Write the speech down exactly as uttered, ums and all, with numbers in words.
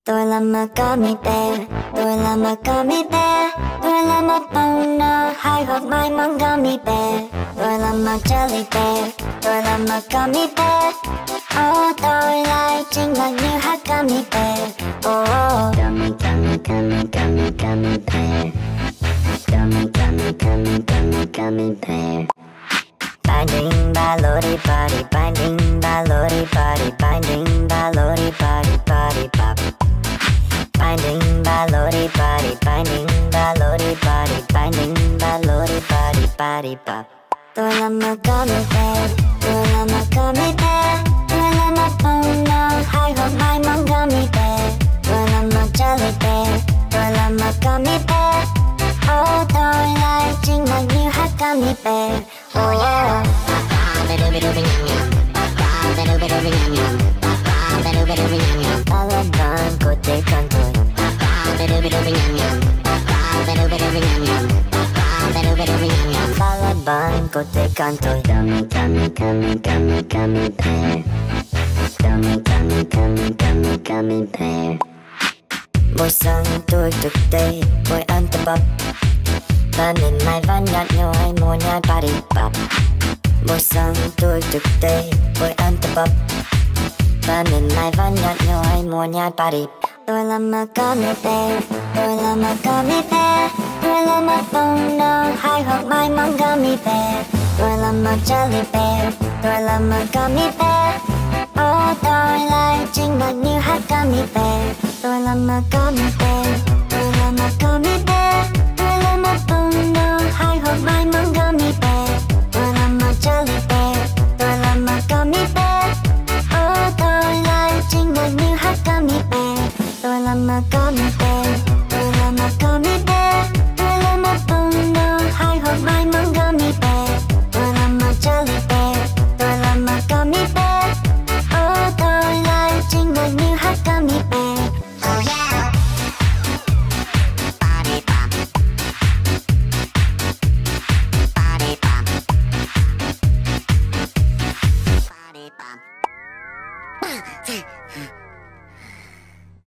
Tôi là một gummy bear, tôi là một gummy bear, tôi là một bông nơ hai hộp may mắn gummy bear. Tôi là một jelly bear, tôi là một gummy bear. Oh, tôi lại chính là như hạt gummy bear. Oh, oh. Gummy, gummy, gummy, gummy, gummy bear. Gummy, gummy, gummy, gummy, gummy bear. Binding by lordy body, binding by lordy body, binding by lordy body, body pop. Binding by lordy body, binding by lordy body, binding by lordy body, body pop. Tôi là một gummy bear, tôi là một gummy bear, tôi là một bông nơ hai hộp may mắn gummy bear. Tôi là một jelly bear, tôi là một gummy bear. Oh, tôi lại chính là như hạt gummy bear. Oh yeah. Balaban của thế con tôi. Balaban của thế con tôi. Gummy, gummy, gummy, gummy, gummy bear. Gummy, gummy, gummy, gummy, gummy bear. Mỗi sáng tôi thức dậy, tôi ăn tập bắp. Và nên mai vẫn nhạt nhòa mua nhai body pop. Mỗi sáng tôi thức dậy, tôi ăn tập bắp. Và nên mai vẫn nhạt nhòa mua nhai body. Tôi là một gummy bear, tôi là một gummy bear, tôi là một bông nơ hai hộp may mắn gummy bear. Tôi là một jelly bear, tôi là một gummy bear. Oh, tôi lại chính là như hạt gummy bear. Tôi là một gummy bear, tôi là một gummy bear, tôi là một bông nơ hai hộp may mắn gummy bear. Tôi là một jelly bear, tôi là một gummy bear. Oh, tôi lại chính là như hạt gummy bear. Tôi là một gummy bear.